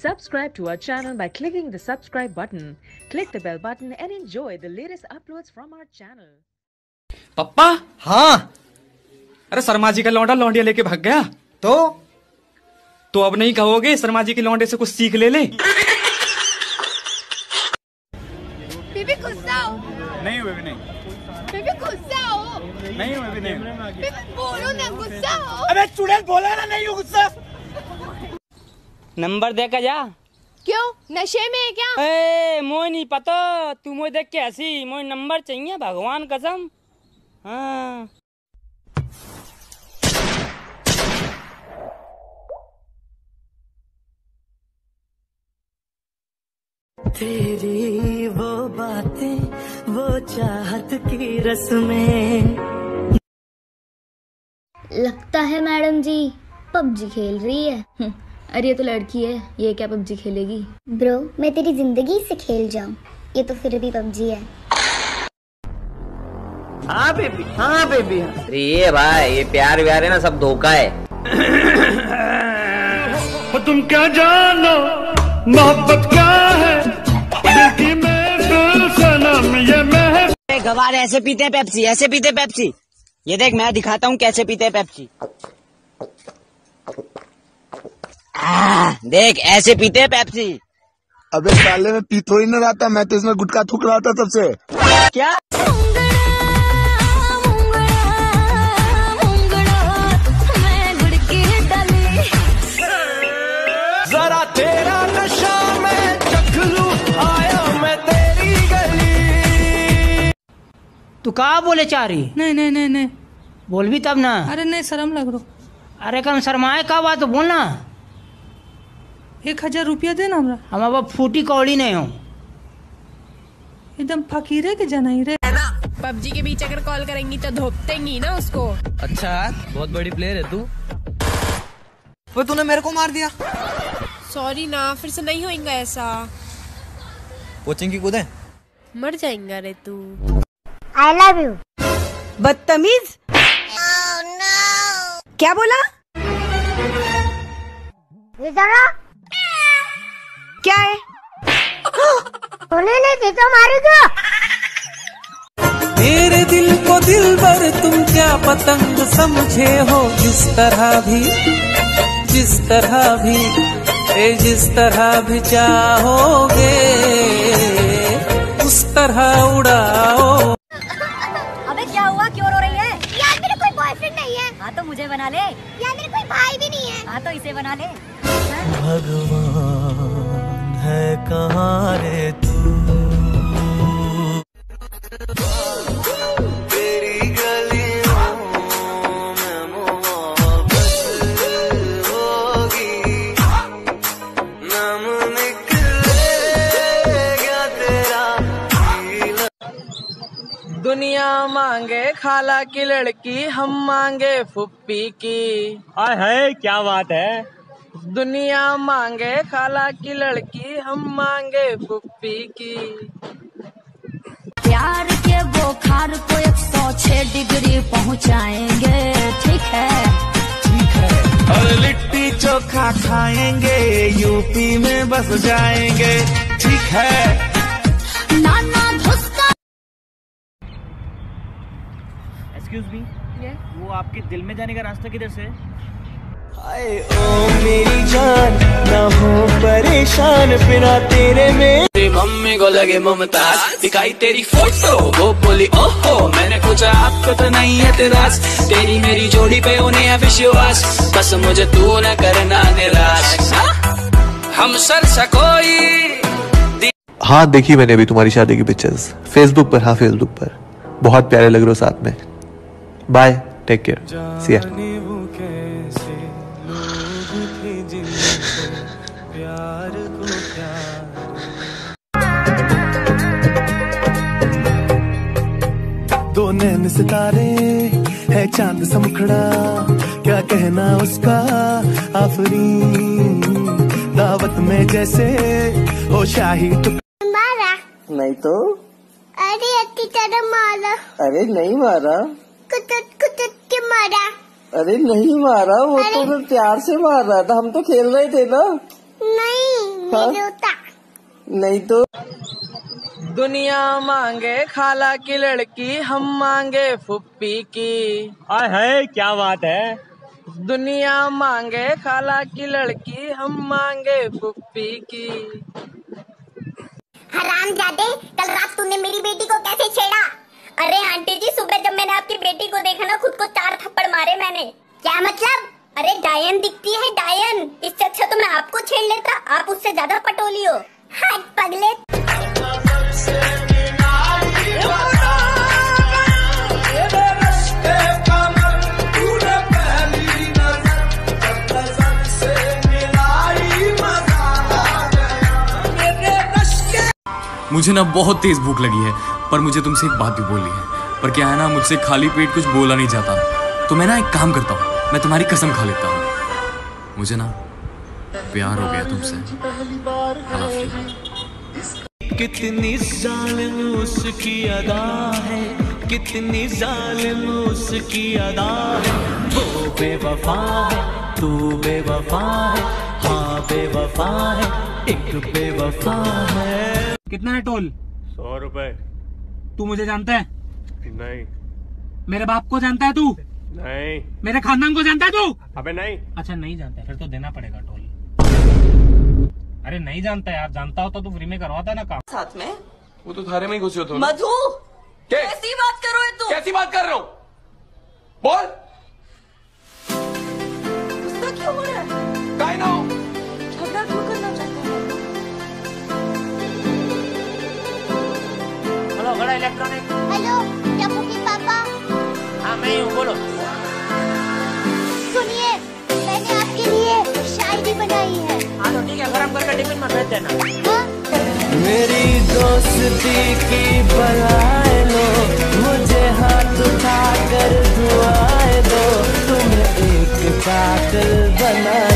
Subscribe to our channel by clicking the subscribe button. Click the bell button and enjoy the latest uploads from our channel. पप्पा। हाँ। अरे शर्मा जी का लौंडा लौंडिया लेके भाग गया। तो अब नहीं कहोगे शर्मा जी के लौंडे से कुछ सीख ले। बेबी गुस्सा हो। नहीं बेबी नहीं। बेबी गुस्सा हो। नहीं बेबी नहीं। बेबी बोलो ना गुस्सा हो। अबे चुड़ैल बोला ना नहीं हो गुस्सा। नंबर दे के जा। क्यों नशे में है क्या? ए मोय नहीं पता, तू मोय देख के ऐसी मोय नंबर चाहिए भगवान कसम। हाँ तेरी वो बातें वो चाहत की रस्में। लगता है मैडम जी पबजी खेल रही है। अरे ये तो लड़की है, ये क्या पबजी खेलेगी? ब्रो मैं तेरी जिंदगी से खेल जाऊं, ये तो फिर भी पबजी है। हाँ बेबी अरे ये भाई ये प्यार व्यार है ना, सब धोखा है। तुम क्या जानो मोहब्बत क्या है, दिल की महफिल सनम ये महफिल। गवार ऐसे पीते हैं पेप्सी, ऐसे पीते हैं पेप्सी। ये देख मैं दिखाता हूँ कैसे पीते हैं पेप्सी। देख ऐसे पीते हैं पेप्सी। अबे साले में पी थोड़ी ना रहा था, मैं तो इसमें गुटखा थूक रहा था सबसे। क्या जरा तेरा नशा में चख लूं, आया मैं तेरी गली। तू कहा बोले चाह रही? नहीं बोल भी तब ना। अरे नहीं शर्म लग रहा। अरे कम शर्माए का बात तो बोलना। 1000 रुपया देना हमरा। हम अब फूटी कौड़ी नहीं हो, एकदम फकीरे के जनाई रे। पबजी के बीच अगर कॉल करेंगी तो धोपतेंगी ना उसको। अच्छा बहुत बड़ी प्लेयर है तू। वो तूने मेरे को मार दिया। सॉरी ना, फिर से नहीं होएगा ऐसा। कोचिंग की कूदे मर जाएगा रे तू। I love you. बदतमीज। क्या बोला? ये जरा क्या है? सोने नहीं दे तो मारेगा। मेरे दिल को दिल भर तुम क्या पतंग समझे हो, जिस तरह भी चाहोगे उस तरह उड़ाओ। अबे क्या हुआ, क्यों रो रही है? यार मेरा कोई बॉयफ्रेंड नहीं है। हाँ तो मुझे बना ले। यार मेरा कोई भाई भी नहीं है। हाँ तो इसे बना ले। भगवान है कहाँ रे तू, तेरी गलियों में मोहब्बत होगी, नाम निकलेगा तेरा। दुनिया मांगे खाला की लड़की, हम मांगे फुप्पी की। है क्या बात है? दुनिया मांगे खाला की लड़की, हम मांगे फुप्पी की। प्यार के बुखार को 106 डिग्री पहुँचाएंगे, ठीक है? और लिट्टी चोखा खाएंगे, यूपी में बस जाएंगे, ठीक है? नाना धुस्का। एक्सक्यूज मी, वो आपके दिल में जाने का रास्ता किधर से? हाय ओ मेरी जान ना हो परेशान बिना तेरे में। तेरी मम्मी को लगे मुमताज, दिखाई तेरी फोटो वो बोली ओहो, मैंने पूछा आपको तो नहीं है तेरास, तेरी मेरी जोड़ी पे उन्हें है विश्वास, बस मुझे तू न करना निराश। हम सर सकोई। हाँ देखी मैंने अभी तुम्हारी शादी की पिक्चर्स फेसबुक पर। हाँ फेसबुक पर बहुत प्यारे लग रहे हो साथ में। बाय, टेक केयर, सी या। दो नैन सितारे है चांद सा मुखड़ा, क्या कहना उसका आफरीन, दावत में जैसे हो शाही। मारा नहीं तो? अरे अच्छी तरह मारा। अरे नहीं मारा। कुछ के मारा। अरे नहीं मारा, वो तो मैं प्यार से मार रहा था, हम तो खेल रहे थे ना। नहीं जूता। नहीं तो दुनिया मांगे खाला की लड़की, हम मांगे फुप्पी की। आय है क्या बात है। दुनिया मांगे खाला की लड़की, हम मांगे फुप्पी की। हरामजादे, कल रात तूने मेरी बेटी को कैसे छेड़ा? अरे आंटी जी, सुबह जब मैंने आपकी बेटी को देखा ना, खुद को 4 थप्पड़ मारे मैंने। क्या मतलब? अरे डायन दिखती है डायन। इससे अच्छा तो मैं आपको छेड़ लेता, आप उससे ज्यादा पटोली हो। हट पगले। मुझे ना बहुत तेज भूख लगी है, पर मुझे तुमसे एक बात भी बोलनी है। पर क्या है ना, मुझसे खाली पेट कुछ बोला नहीं जाता, तो मैं ना एक काम करता हूँ, मैं तुम्हारी कसम खा लेता हूँ। मुझे ना प्यार हो गया तुमसे। कितनी जालिम उसकी अदा है, कितनी जालिम उसकी अदा है। वो बेवफा है, तू बेवफा है, हाँ बेवफा है, एक बेवफा है। कितना है टोल? 100 रुपए। तू मुझे जानता है? नहीं। मेरे बाप को जानता है तू? नहीं। मेरे खानदान को जानता है तू? अबे नहीं। अच्छा नहीं जानता है, फिर तो देना पड़ेगा टोल। अरे नहीं जानता यार, जानता होता तो फ्री में करवाता ना काम। साथ में वो तो थारे में ही घुसे हो तुम। मधु, कैसी बात कर रहे हो तू? कैसी बात कर रहा हूँ? बोल। गुस्सा क्यों हो रहा है? काय ना हो? झगड़ा क्यों करना चाहता है? हेलो बड़ा इलेक्ट्रॉनिक। हेलो, टप्पू के पापा। हाँ मैं ही हूँ, बोलो। सुनिए, मैंने आपके लिए शायरी बनाई है। हाँ तो ठीक है, गरम करके टिफिन में भेज देना। हाँ? मेरी दोस्ती की बनाए लो, मुझे हाथ उठा कर दुआएं दो, तुम्हें एक कातिल बना